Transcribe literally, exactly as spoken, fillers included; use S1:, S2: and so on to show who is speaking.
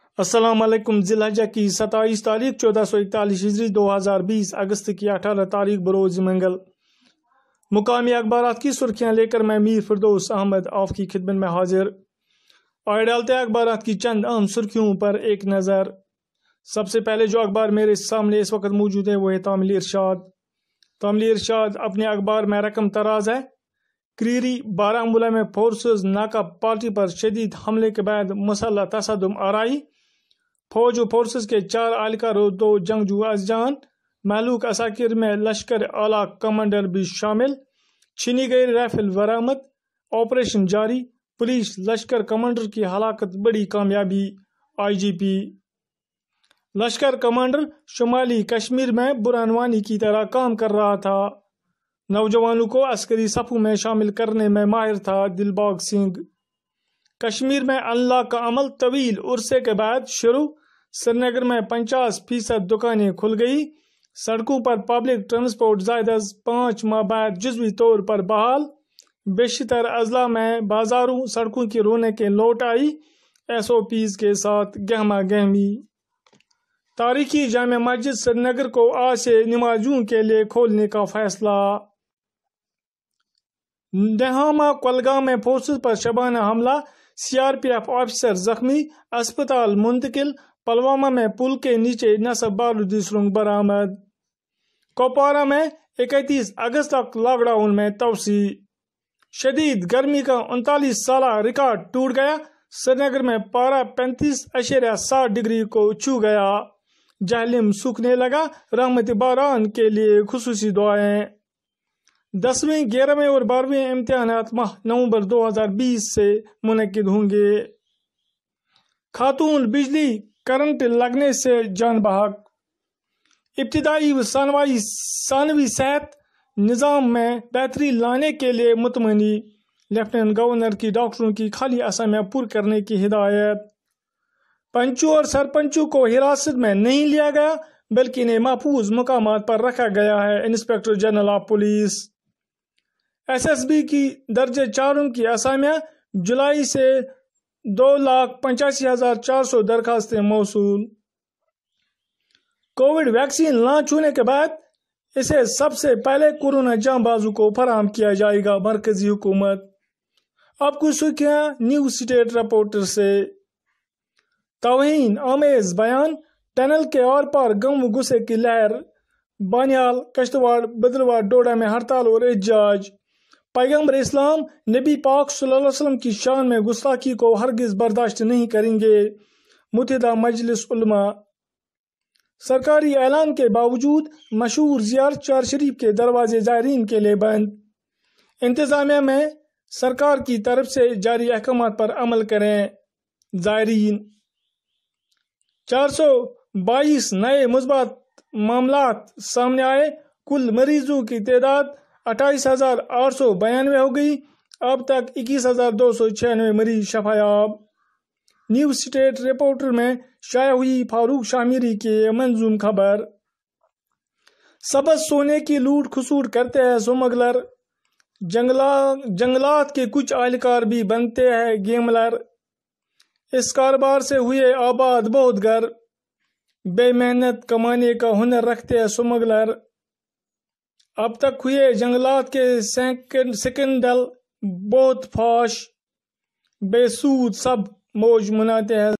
S1: السلام علیکم۔ ذی الحجہ کی ستائیس تاریخ چودہ سو اکتالیس ہجری دو ہزار بیس اگست کی اٹھارہ تاریخ بروز منگل۔ مقامی اخبارات کی سرخیاں لے کر میں میر فردوس احمد آپ کی خدمت میں حاضر۔ آئے ڈالتے اخبارات کی چند اہم سرخیوں پر ایک نظر۔ سب سے پہلے جو اخبار میرے سامنے اس وقت موجود ہے وہ ہے تعمیل ارشاد۔ تعمیل ارشاد اپنے اخبار میں رقم تراز ہے۔ کریری بارہمولہ میں فورسز ناکہ پارٹی پر شدید حملے کے بعد مسلح تصادم آرائی۔ فوج و فورسز کے چار اہلکار اور دو جنگجو از جان۔ مہلوک عساکر میں لشکر اعلیٰ کمانڈر بھی شامل۔ چھینی گئی رائفل برآمد۔ آپریشن جاری۔ پولیس لشکر کمانڈر کی ہلاکت بڑی کامیابی۔ آئی جی پی لشکر کمانڈر شمالی کشمیر میں برہنوانی کی طرح کام کر رہا تھا۔ نوجوانوں کو عسکری صفوں میں شامل کرنے میں ماہر تھا دلباغ سنگھ۔ کشمیر میں انلاک کا عمل طویل عرصے کے بعد شروع۔ سری نگر میں پچاس فیصد دکانیں کھل گئی۔ سڑکوں پر پبلک ٹرانسپورٹ زائد از پانچ ماہ بعد جزوی طور پر بحال۔ بیشتر اضلاع میں بازاروں سڑکوں کی رونقیں لوٹ آئی۔ ایس او پیز کے ساتھ گہما گہمی۔ تاریخی جامع مسجد سری نگر کو آج سے نمازیوں کے لیے کھولنے کا فیصلہ۔ نہاما کولگام میں فورسز پر شبانہ حملہ۔ C R P F officer زخمی، اسپتال منتقل۔ پلوامہ میں پل کے نیچے نصب بارودی سرنگ برآمد۔ کپوارہ میں اکتیس اگست تک لاک ڈاؤن میں توسیع۔ شدید گرمی کا انتالیس سالہ ریکارڈ ٹوٹ گیا۔ سری نگر میں پارہ پینتیس اشاریہ سات ڈگری کو چھو گیا۔ جہلم سوکھنے لگا۔ رحمت باران کے لیے خصوصی دعائیں۔ دسویں گیارہویں اور بارہویں امتحانات ماہ نومبر دو ہزار بیس سے منعقد ہوں گے۔ خاتون بجلی کرنٹ لگنے سے جان بحق۔ ابتدائی و ثانوی صحت نظام میں بہتری لانے کے لیے متمنی۔ لیفٹیننٹ گورنر کی ڈاکٹروں کی خالی اسامیاں پر کرنے کی ہدایت۔ پنچوں اور سرپنچوں کو حراست میں نہیں لیا گیا بلکہ انہیں محفوظ مقامات پر رکھا گیا ہے۔ Inspector general of police. S S B کی درجہ چاروں کی اسامیاں جولائی سے دو لاکھ پچاسی ہزار چار سو درخواستیں موصول۔ کووڈ ویکسین لانچ ہونے کے بعد اسے سب سے پہلے کورونا جاں بازو کو فراہم کیا جائے گا مرکزی حکومت۔ اب کچھ سرخیاں نیو سٹیٹ رپورٹر سے۔ توہین آمیز بیان۔ ٹنل کے آر پار غم و غصے کی لہر۔ بانیال، کشتواڑ، بدرواہ، ڈوڈا میں ہڑتال اور احتجاج۔ پیغمبر اسلام نبی پاک صلی اللہ علیہ وسلم کی شان میں گستاخی کو ہرگز برداشت نہیں کریں گے۔ متحدہ مجلس علماء۔ سرکاری اعلان کے باوجود مشہور زیارت چار شریف کے دروازے زائرین کے لیے بند۔ انتظامیہ میں سرکار کی طرف سے جاری احکامات پر عمل کریں۔ زائرین۔ چار سو بائیس نئے مثبت معاملات سامنے آئے۔ کل مریضوں کی تعداد اٹھائیس ہزار آٹھ سو بانوے ہو گئی۔ اب تک اکیس ہزار دو سو چھیانوے مریض شفایاب۔ نیو سٹیٹ رپورٹر میں شائع ہوئی فاروق شاہ میری کی منظوم خبر۔ سبز سونے کی لوٹ کھسوٹ کرتے ہیں سمگلر۔ جنگلات کے کچھ اہلکار بھی بنتے ہیں گیملر۔ اس کاروبار سے ہوئے آباد بہت گھر۔ بے محنت کمانے کا ہنر رکھتے ہیں سمگلر۔ اب تک ہوئے جنگلات کے سکنڈل بہت فاش۔ بے سود سب موج مناتے ہیں